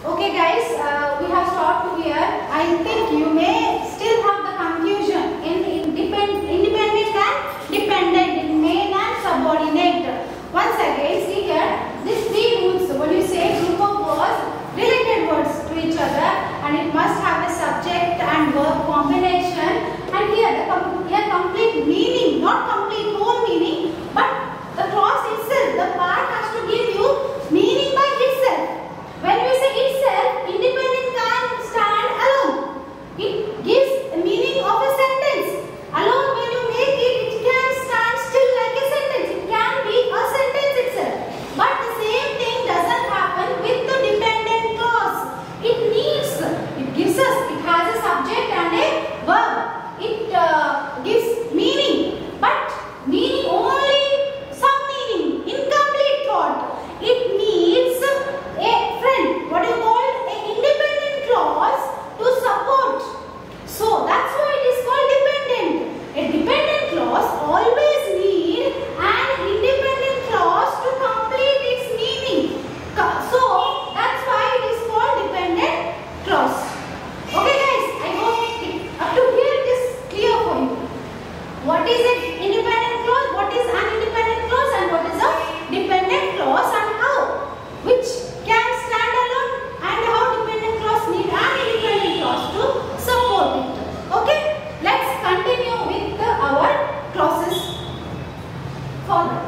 Okay guys, we have stopped here. I think you may still have the confusion in independent and dependent, in main and subordinate. Once again, see here, these three rules. When you say group of words, related words to each other, and it must have a subject and verb combination. And here complete meaning, not complete whole meaning, but the clause itself, the part has to give you meaning by itself. When we say itself, independent can stand alone. It gives a meaning of a sentence. Alone, when you make it, it can stand still like a sentence. It can be a sentence itself. But the same thing doesn't happen with the dependent clause. It gives us, it has a subject and a verb. It gives meaning, but meaning only some meaning, incomplete thought. It needs a friend, what you call an independent clause to support. So that's why it is called dependent. A dependent clause always need an independent clause to complete its meaning. So that's why it is called dependent clause. Okay guys, I hope up to here it is clear for you. What is an independent clause, what is an independent clause, and what is a dependent clause, and how, which can stand alone, and how dependent clause need an independent clause to support it. Okay, let's continue with our clauses further.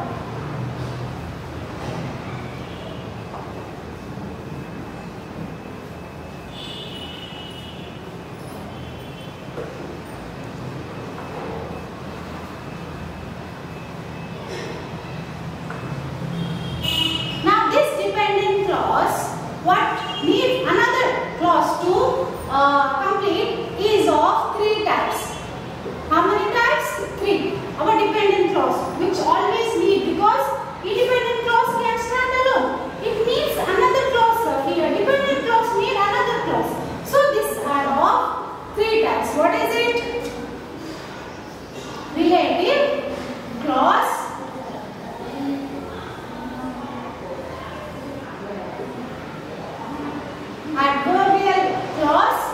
Now this dependent clause, what needs another clause to complete is of three types. How many types? Three. Our dependent clause, which always need, because independent clause can stand alone. It needs another clause here. Dependent clause need another clause. So these are of three types. What is it? Relative clause, adverbial clause,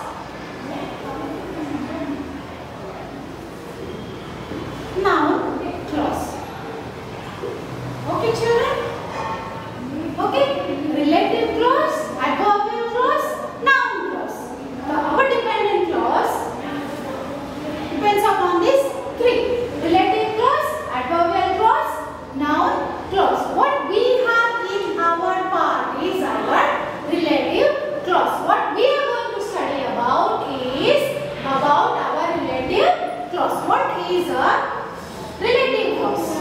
noun clause. Okay children? Okay, relative clause, adverbial clause, noun clause. Our dependent clause depends upon these three: relative clause, adverbial clause, noun clause. What we have in our part is our relative clause. What we are going to study about is about our relative clause. What is a relative clause?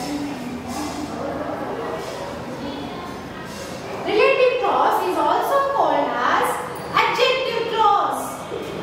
Relative clause is also called as adjective clause.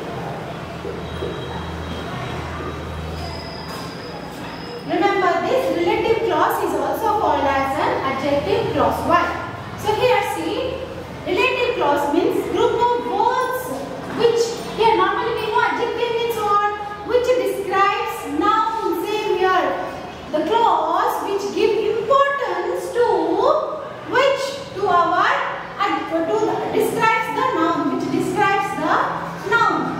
Remember this, relative clause is also called as an adjective clause. Why? So here see, relative clause means group of words which, here normally we know adjective means what? Which describes noun. Same here. The clause which give importance to which? To our, describes the noun, which describes the noun.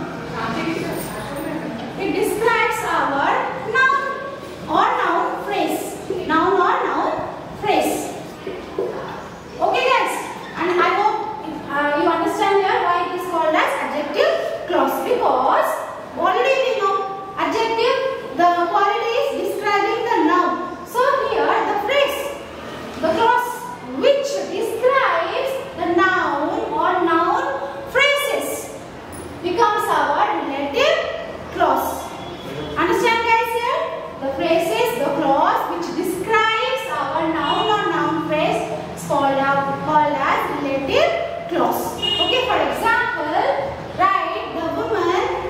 It describes our noun or noun phrase. Noun or noun phrase. Okay guys, and I hope you understand here why it is called as adjective clause, because already we know adjective, the quality is describing the noun. So here the phrase, the clause which describes the noun or noun phrases becomes our relative clause. Understand guys here? The phrases, the clause which describes our noun or noun phrase is called as relative clause. Okay, for example, write the woman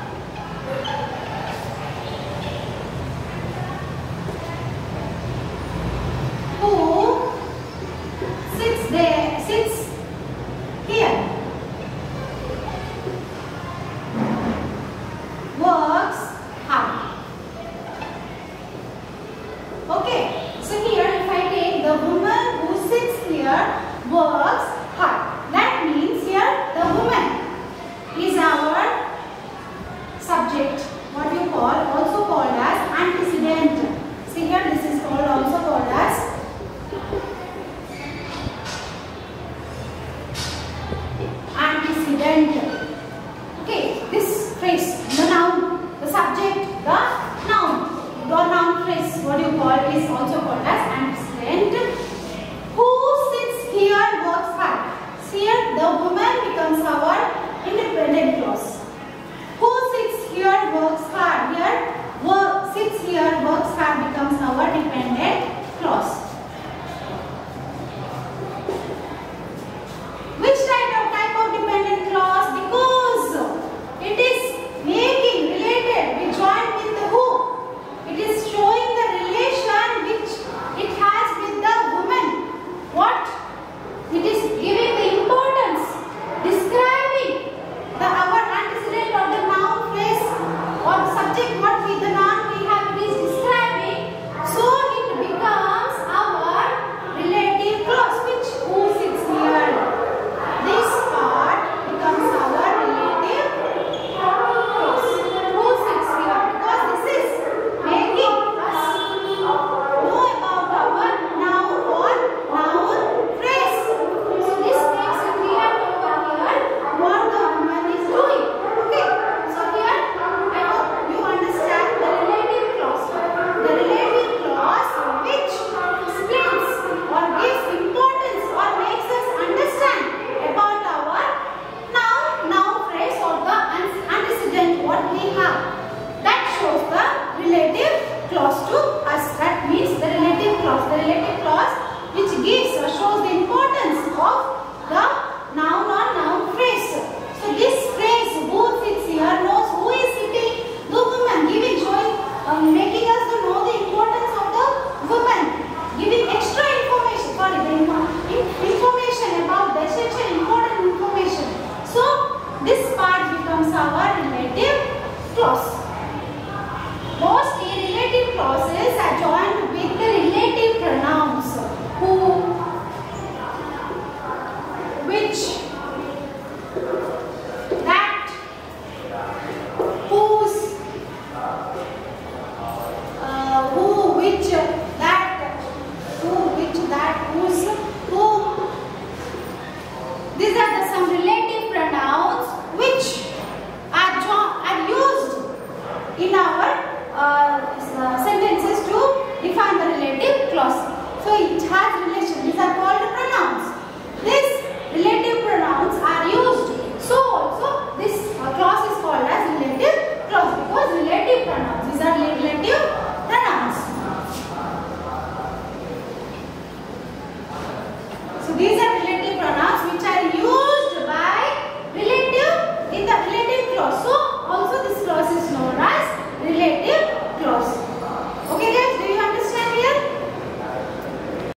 who sits here, works hard. Okay, so here if I take the woman who sits here works hard, that means antecedent. Okay, this phrase, the noun, the subject, the noun. Your noun phrase, what you call, is also called as antecedent. Who sits here works hard. Here the woman becomes our independent clause. Who sits here works hard. Here sits here works hard becomes our dependent clause. Which type of dependent clause? Because it is making related. We join with the who. It is showing the relation which it has with the woman. What? It is giving the importance, describing our antecedent or the noun phrase or the subject. What with the noun we have, it is describing. So it becomes our relative clause. Which who sits here? This part becomes our relative clause. Who sits here? Because this is making us know about our noun or noun phrase. So this makes it clear over here what the woman is doing. Okay. So here I hope you understand the relative clause. The relative clause which explains or gives importance or makes us understand about our noun phrase or the antecedent what we have. That shows the relative clause to us. That means the relative clause. The relative clause which gives or shows the importance of the noun or noun phrase. So this phrase, who sits here, knows who is sitting, the woman, giving, showing, making us to know the importance of the woman, giving extra information, information about the essential important information. So this part becomes our relative clause. Most relative clauses are joined with the relative pronouns who, which, that, whose, who, which, that, who, which, that, whose, whom. These are the some relative pronouns which are used in our sentences to define the relative clause. So it has relation. These are called pronouns. These relative pronouns are used. So also this clause is called as relative clause because relative pronouns. These are relative pronouns. So these are